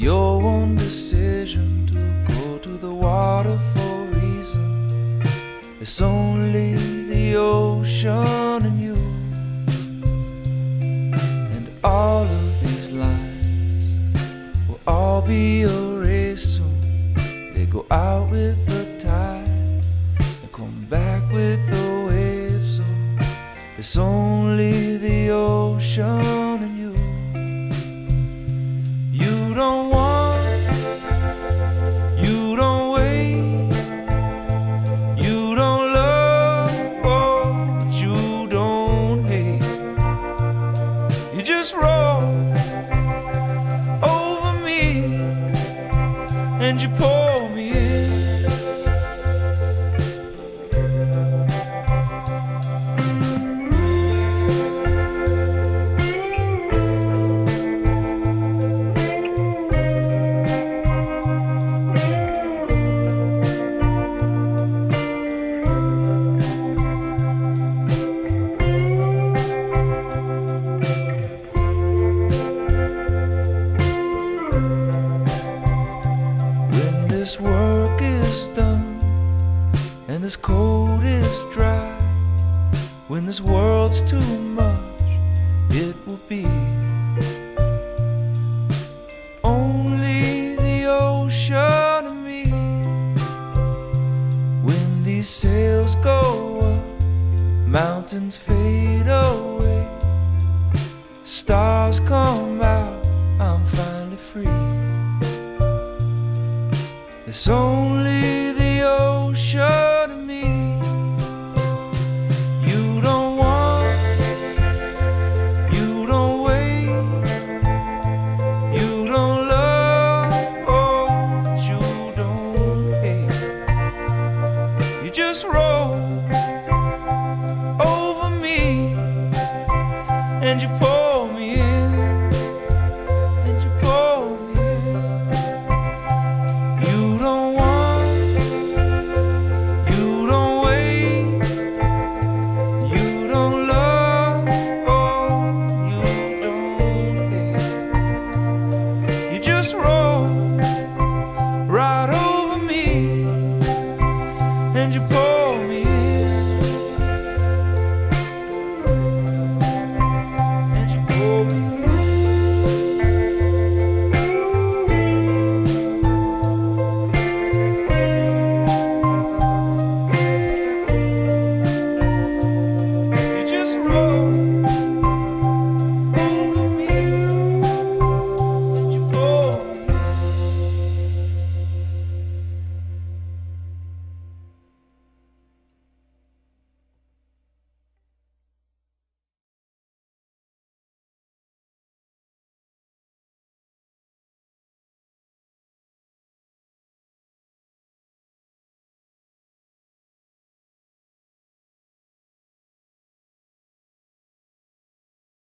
your own decision to go to the water for a reason. It's only the ocean and you. And all of these lines will all be erased soon. They go out with the tide and come back with the waves. So it's only the ocean and you. You don't want, you don't wait, you don't love, but you don't hate. You just roll over me and you pull me in. This work is done and this coat is dry, when this world's too much, it will be only the ocean and me. When these sails go up, mountains fade away, stars come out, I'm finally free. It's only the ocean and me. You don't want, you don't wait, you don't love, oh, you don't hate. You just roll over me and you pull me in. Just roll